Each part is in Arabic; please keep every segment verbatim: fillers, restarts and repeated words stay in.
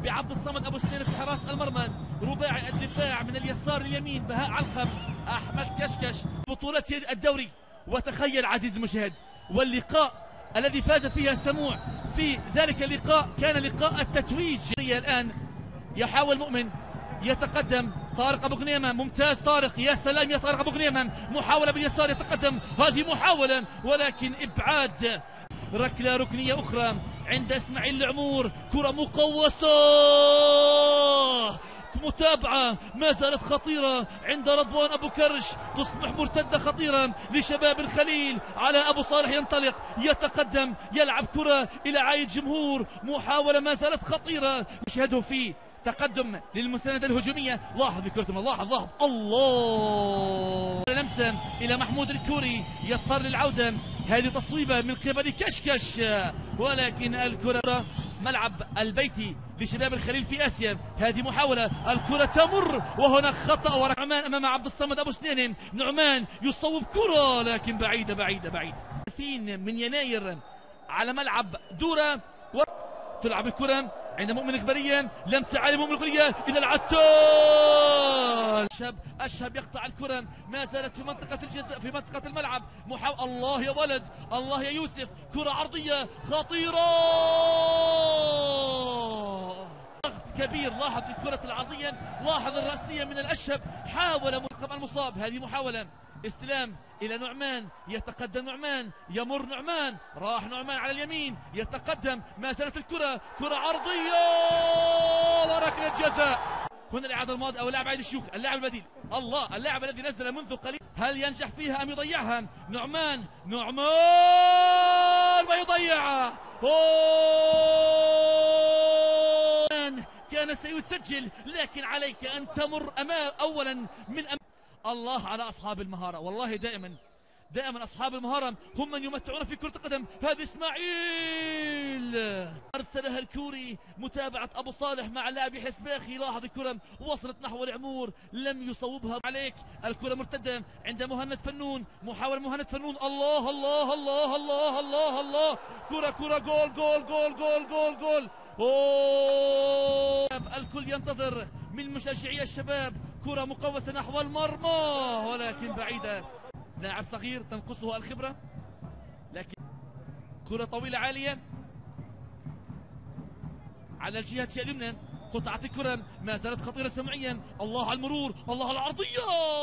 بعبد الصمد ابو سنين في حراس المرمى، رباعي الدفاع من اليسار لليمين بهاء علقم، احمد كشكش، بطولة الدوري. وتخيل عزيزي المشاهد، واللقاء الذي فاز فيها سموع في ذلك اللقاء كان لقاء التتويج. الان يحاول مؤمن، يتقدم طارق ابو غنيمه، ممتاز طارق، يا سلام يا طارق ابو غنيمه، محاوله باليسار، يتقدم، هذه محاوله ولكن ابعاد. ركله ركنيه اخرى عند اسماعيل العمور، كره مقوسه، متابعه ما زالت خطيره عند رضوان ابو كرش، تصبح مرتده خطيره لشباب الخليل على ابو صالح، ينطلق، يتقدم، يلعب كره الى عايد جمهور، محاوله ما زالت خطيره نشهده فيه تقدم للمساندة الهجومية. لاحظ بكرة، لاحظ لاحظ الله، لمسة إلى محمود الكوري، يضطر للعودة، هذه تصويبة من قبل كشكش، ولكن الكرة ملعب البيتي لشباب الخليل في آسيا. هذه محاولة، الكرة تمر وهنا خطأ ورا نعمان أمام عبد الصمد أبو سنين. نعمان يصوب كرة لكن بعيدة بعيدة بعيدة. ثلاثين من يناير على ملعب دورة، تلعب الكرة عند مؤمن الإخبارية، لمسة على مؤمن الإخبارية إلى العتال، أشهب أشهب يقطع الكرة، ما زالت في منطقة الجزاء، في منطقة الملعب، محاولة، الله يا ولد، الله يا يوسف، كرة عرضية خطيرة، ضغط كبير. لاحظ الكرة العرضية، لاحظ الرأسية من الأشهب، حاول منقذ المصاب، هذه محاولة، استلام إلى نعمان، يتقدم نعمان، يمر نعمان، راح نعمان على اليمين، يتقدم، ما زالت الكرة، كرة عرضية وركلة جزاء. هنا الإعادة الماضية أو اللاعب عيد الشيوخ، اللاعب البديل، الله، اللاعب الذي نزل منذ قليل، هل ينجح فيها أم يضيعها؟ نعمان، نعمان ويضيعها، أوه! كان سيسجل لكن عليك أن تمر أمام أولا من أمام. الله على أصحاب المهارة، والله دائما دائما أصحاب المهارة هم من يمتعون في كرة القدم. هذا إسماعيل أرسلها الكوري، متابعة أبو صالح مع لاعب حسباخي، لاحظ الكرة وصلت نحو العمور، لم يصوبها عليك، الكرة مرتدة عند مهند فنون، محاولة مهند فنون، الله الله الله الله الله الله، كرة كرة جول جول جول جول جول جول، أوه! الكل ينتظر من مشجعي الشباب، كرة مقوسة نحو المرمى ولكن بعيدة، لاعب صغير تنقصه الخبرة، لكن كرة طويلة عالية على الجهة اليمنى، قطعت الكرة، ما زالت خطيرة سمعيا، الله على المرور، الله على العرضية،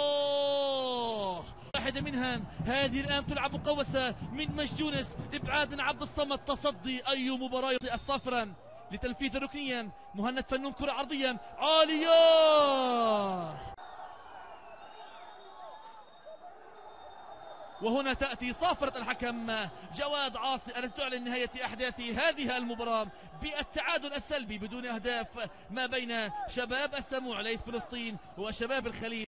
واحدة منها، هذه الآن تلعب مقوسة من مجدونس، إبعاد من عبد الصمد، تصدي أي مباراة الصفراء لتنفيذ الركنية، مهند فنون، كرة عرضية عالية، وهنا تأتي صافرة الحكم جواد عاصي التي تعلن نهاية أحداث هذه المباراة بالتعادل السلبي بدون أهداف ما بين شباب السموع ليث فلسطين وشباب الخليل.